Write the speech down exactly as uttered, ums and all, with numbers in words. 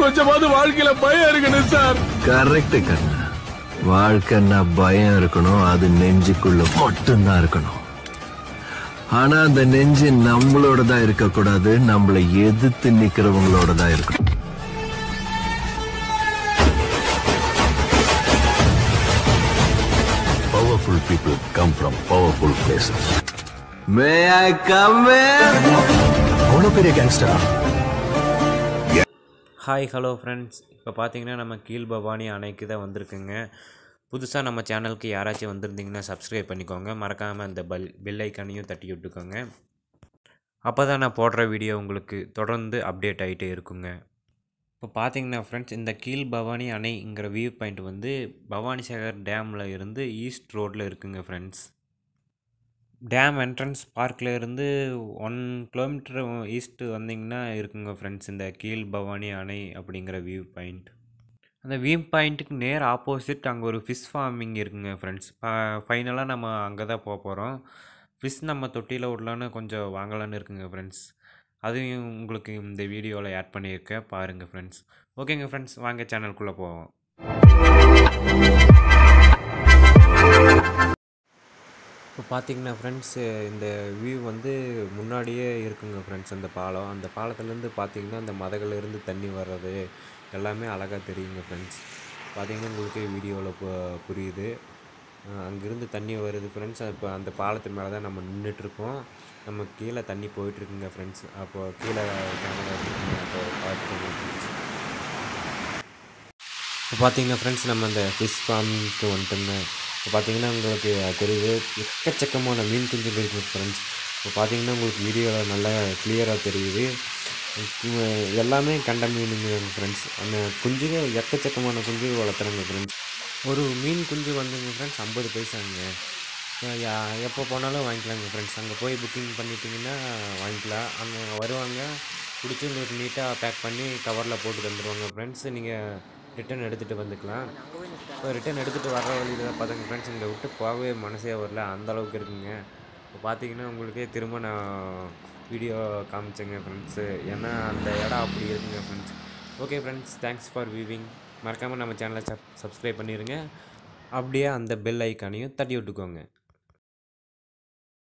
கொஞ்சமாவது வாழ்க்கையில பயம் இருக்கணும் சார். கரெக்ட் கண்ணா. வாழ்க்கைன்னா பயம் இருக்கணும். அது நெஞ்சுக்குள்ள மட்டும்தான் இருக்கணும். ஆனா அந்த நெஞ்சு நம்மளோட தான் இருக்க கூடாது. நம்மளை எதிர்த்து நிக்கிறவங்களோட தான் இருக்கணும். Powerful people come from powerful places. May I come in? அவ்வளோ பெரிய கேங்ஸ்டர். ஹாய் ஹலோ ஃப்ரெண்ட்ஸ், இப்போ பார்த்தீங்கன்னா நம்ம கீழ் பவானி அணைக்கு தான் வந்திருக்குங்க. புதுசாக நம்ம சேனலுக்கு யாராச்சும் வந்திருந்தீங்கன்னா சப்ஸ்கிரைப் பண்ணிக்கோங்க. மறக்காமல் அந்த பெல் பெல் ஐக்கானையும் தட்டி விட்டுக்கோங்க. அப்போ தான் நான் போடுற வீடியோ உங்களுக்கு தொடர்ந்து அப்டேட் ஆகிட்டே இருக்குங்க. இப்போ பார்த்தீங்கன்னா ஃப்ரெண்ட்ஸ், இந்த கீழ் பவானி அணைங்கிற வியூ பாயிண்ட் வந்து பவானிசாகர் டேமில் இருந்து ஈஸ்ட் ரோட்டில் இருக்குங்க ஃப்ரெண்ட்ஸ். டேம் என்ட்ரன்ஸ் பார்க்கில் இருந்து ஒன் கிலோமீட்டர் ஈஸ்ட்டு வந்தீங்கன்னா இருக்குங்க ஃப்ரெண்ட்ஸ் இந்த கீழ் பவானி அணை அப்படிங்கிற வியூ பாயிண்ட். அந்த வியூ பாயிண்ட்டுக்கு நேர் ஆப்போசிட் அங்கே ஒரு ஃபிஷ் ஃபார்மிங் இருக்குங்க ஃப்ரெண்ட்ஸ். ஃபைனலாக நம்ம அங்கே தான் போக போகிறோம். ஃபிஷ் நம்ம தொட்டியில் விடலான்னு கொஞ்சம் வாங்கலான்னு இருக்குங்க ஃப்ரெண்ட்ஸ். அதையும் உங்களுக்கு இந்த வீடியோவில் ஆட் பண்ணியிருக்கேன், பாருங்கள் ஃப்ரெண்ட்ஸ். ஓகேங்க ஃப்ரெண்ட்ஸ், வாங்க சேனலுக்குள்ளே போவோம். இப்போ பார்த்தீங்கன்னா ஃப்ரெண்ட்ஸ், இந்த வியூ வந்து முன்னாடியே இருக்குங்க ஃப்ரெண்ட்ஸ். அந்த பாலம், அந்த பாலத்துலேருந்து பார்த்தீங்கன்னா அந்த மதகுலேருந்து தண்ணி வர்றது எல்லாமே அழகாக தெரியுங்க ஃப்ரெண்ட்ஸ். பார்த்தீங்கன்னா உங்களுக்கு வீடியோவில் பு புரியுது. அங்கேருந்து தண்ணி வருது ஃப்ரெண்ட்ஸ். இப்போ அந்த பாலத்து மேலே தான் நம்ம நின்றுட்டுருக்கோம். நம்ம கீழே தண்ணி போயிட்டுருக்குங்க ஃப்ரெண்ட்ஸ். அப்போது கீழே கேமரா இருக்குங்க, அப்போ பார்த்துக்கோங்க ஃப்ரெண்ட்ஸ். இப்போ பார்த்தீங்கன்னா ஃப்ரெண்ட்ஸ், நம்ம அந்த ஃபிஷ் ஃபார்முக்கு வந்துட்டுங்க. இப்போ பார்த்தீங்கன்னா உங்களுக்கு தெரியுது எக்கச்சக்கமான மீன் குஞ்சுகள் இருக்குது ஃப்ரெண்ட்ஸ். இப்போ பார்த்தீங்கன்னா உங்களுக்கு வீடியோவில் நல்லா கிளியராக தெரியுது. எல்லாமே கண்ட மீனுங்க ஃப்ரெண்ட்ஸ். அந்த குஞ்சுங்க எக்கச்சக்கமான குஞ்சு வளர்த்துறாங்க ஃப்ரெண்ட்ஸ். ஒரு மீன் குஞ்சு வந்துங்க ஃப்ரெண்ட்ஸ் ஐம்பது பைசாங்க. எப்போ போனாலும் வாங்கிக்கலாங்க ஃப்ரெண்ட்ஸ். அங்கே போய் புக்கிங் பண்ணிட்டீங்கன்னா வாங்கிக்கலாம். அங்கே வருவாங்க, பிடிச்சி உங்களுக்கு நீட்டாக பேக் பண்ணி கவரில் போட்டு தந்துடுவாங்க ஃப்ரெண்ட்ஸ். நீங்கள் ரிட்டன் எடுத்துகிட்டு வந்துக்கலாம். இப்போ ரிட்டன் எடுத்துகிட்டு வர வழியில் பார்த்துங்க ஃப்ரெண்ட்ஸ், இங்கே விட்டு போகவே மனசே வரல, அந்தளவுக்கு இருக்குங்க. இப்போ பார்த்தீங்கன்னா உங்களுக்கே திரும்ப நான் வீடியோ காமிச்சேங்க ஃப்ரெண்ட்ஸு, ஏன்னா அந்த இடம் அப்படி இருக்குங்க friends. Okay friends, thanks for viewing. மறக்காமல் நம்ம சேனலை சப் சப்ஸ்கிரைப் பண்ணிடுங்க. அப்படியே அந்த பெல் ஐக்கானையும் தட்டி விட்டுக்கோங்க.